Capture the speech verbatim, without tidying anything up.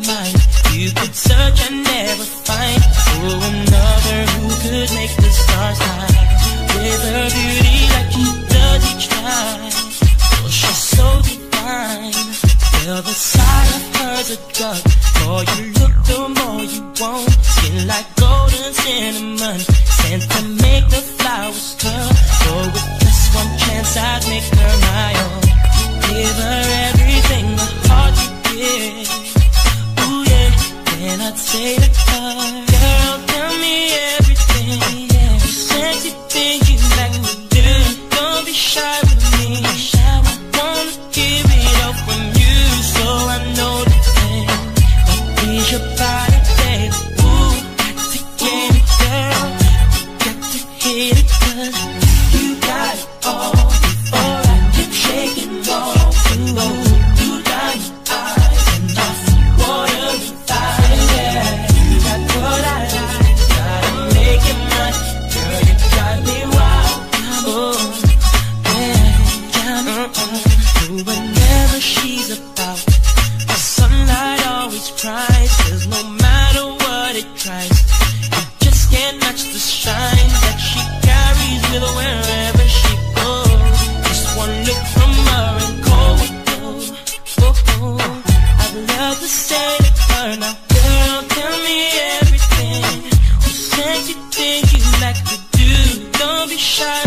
mind. You could search and never find for another who could make the stars shine with her beauty like she does each night. Oh, she's so divine. Well, the sight of her's a drug. The more you look, the more you want. Skin like golden cinnamon, sent to make the flowers curl. Oh, with just one chance I'd make her my own. Give her everything, the heart you give. Ooh yeah, then I'd say to her, girl, tell me everything. Yeah, the sexy thing you like to do. Don't be shy with me. I wanna give it up from you, so I know the thing. That is your body, baby. Ooh, got to get it, girl. Got to hit it, 'cause you got it all before I keep shaking off. Ooh, you got your eyes and just water inside. Yeah, you got what I like. Gotta make it mine, girl. You got me wild. Oh, yeah, got me on. Whenever she's about, the sunlight always cries. 'Cause no matter what it tries, you just can't match the shine that she carries with her wherever she goes. Just one look from her and cold would go. Oh, oh, I'd love to say to her now, girl, tell me everything. What sexy thing you like to do. Don't be shy